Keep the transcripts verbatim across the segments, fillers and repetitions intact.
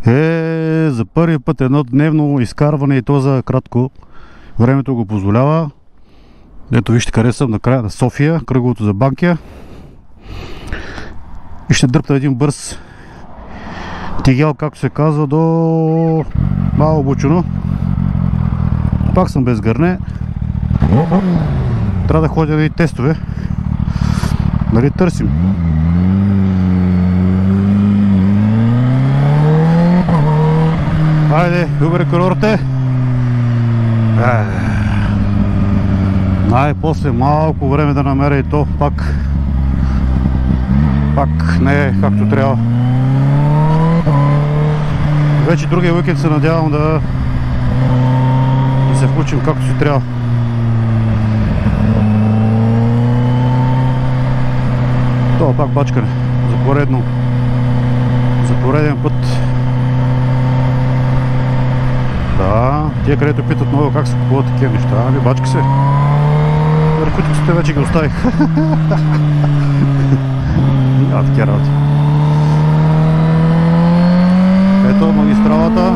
Е, за първи път едно дневно изкарване и то за кратко. Времето го позволява. Ето вижте къде съм, на края на София, кръговото за Банкя. И ще дръпна един бърз тигел, както се казва, до Мало Бучино. Пак съм без гърне. Трябва да ходя на и тестове. Нали търсим. Хайде, добре курорте. Най-после малко време да намеря и то пак. Пак не е както трябва. Вече другия уикенд се надявам да, да се включим както си трябва. Това пак бачкане. За поредно. За пореден път. Да, тия където питат много как се купуват такива неща, ами бачка се. Наркотиците вече ги оставих. А, такива работи. Ето магистралата.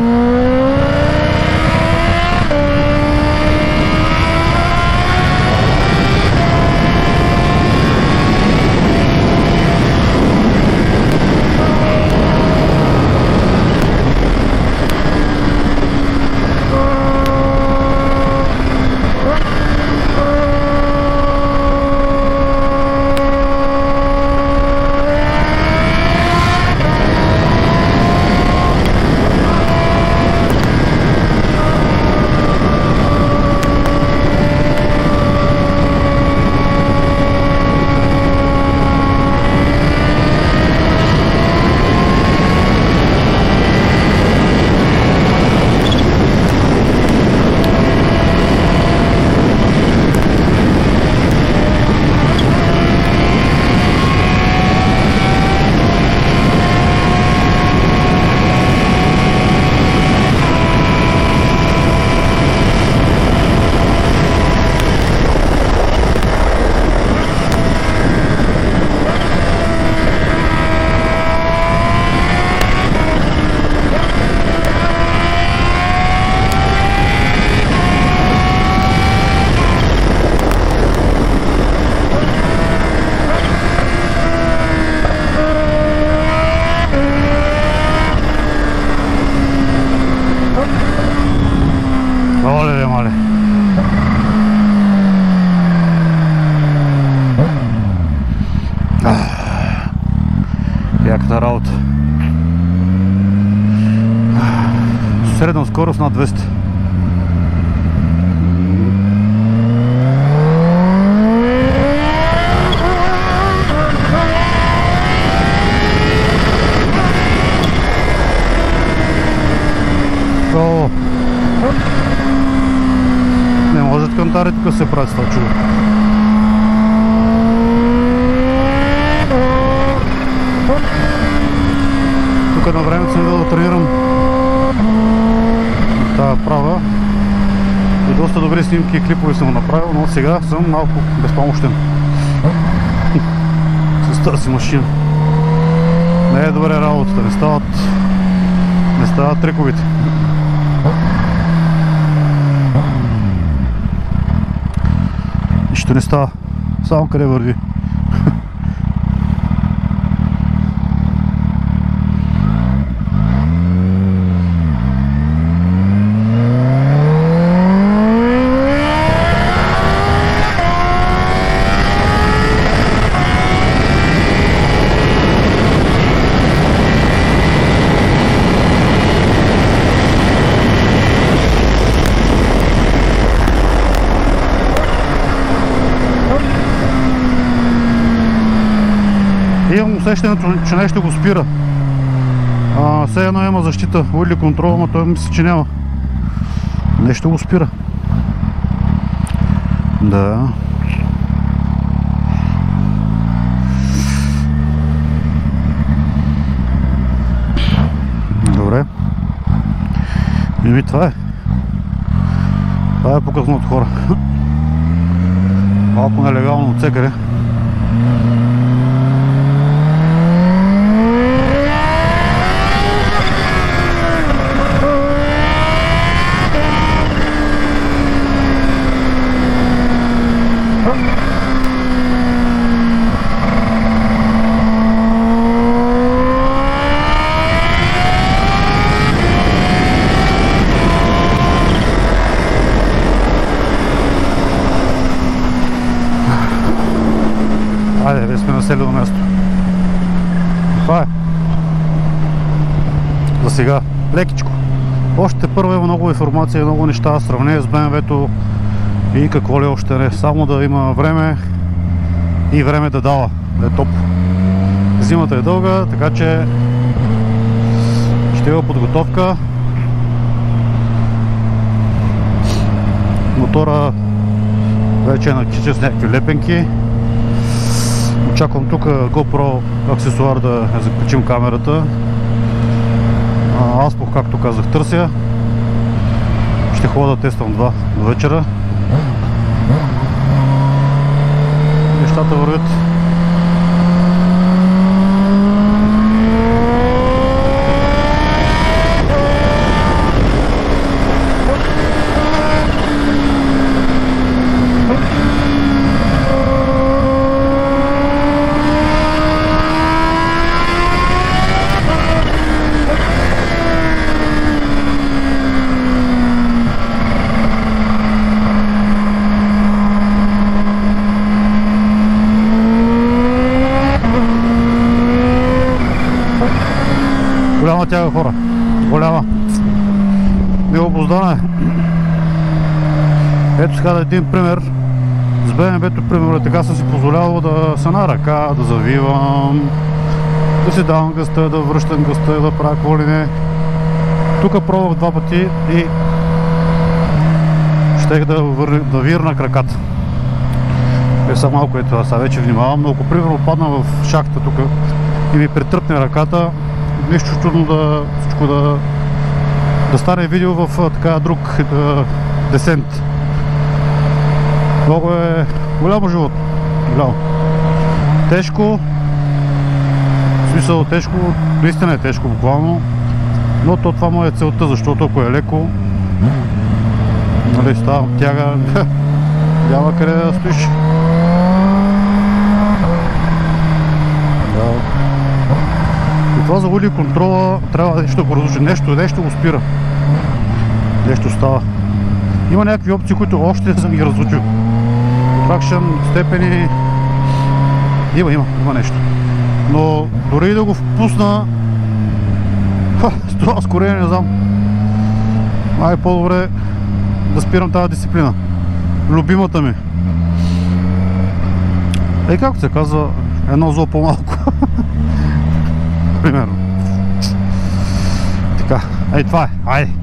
Яката работа. Средна скорост над двеста. О! Не може да кантари тук се прави с това чудо. Тук на времето съм да тренирам тази права и доста добри снимки и клипове съм направил, но сега съм малко безпомощен с тази машина. Не е добре работата, не стават не стават триковите. Нищо не става, само къде върви. Имам усещането, че нещо го спира. А, все едно има защита, уили контрол, но той мисля, че няма. Нещо го спира. Да. Добре. Еми това е. Това е показано от хора. Малко нелегално от всекъде. за сега. Лекичко. Още първо има много информация, много неща, сравнение с Б М В-то и какво ли още не. Само да има време и време да дава. Да е топ. Зимата е дълга, така че ще има подготовка. Мотора вече е накичен с някакви лепенки. Очаквам тук GoPro аксесуар да закачим камерата. Аз, както казах, търся. Ще ходя да тествам два до вечера. Нещата вървят. Голяма тяга, хора. Голяма. Необоздана е. Ето сега да един пример. С Б М В-то, примерно, така съм си позволявал да са на ръка, да завивам, да си давам гъста, да връщам гъста, да правя какво ли не. Тук пробвах два пъти и щех да, вър... да вирна краката. Е, са малко ето, аз вече внимавам, но ако примерно падна в шахта тук и ми претръпне ръката, нищо чудно да, всичко да, да стане видео в така друг е, десент. Много е голямо живот. Голямо. Тежко. В смисъл тежко, наистина е тежко буквално. Но то това му е целта, защото ако е леко, нали, става тяга, няма къде да стоиш. Да. И това за води контрола трябва нещо да го разруши. Нещо, нещо го спира. Нещо става. Има някакви опции, които още не съм ги разучил. Тракшън, степени. Има, има, има нещо. Но дори да го впусна, ха, с това скорее не знам. Май е по-добре да спирам тази дисциплина. Любимата ми. Ей, както се казва, едно зло по-малко. Примерно. Така, ей, това е. Айде.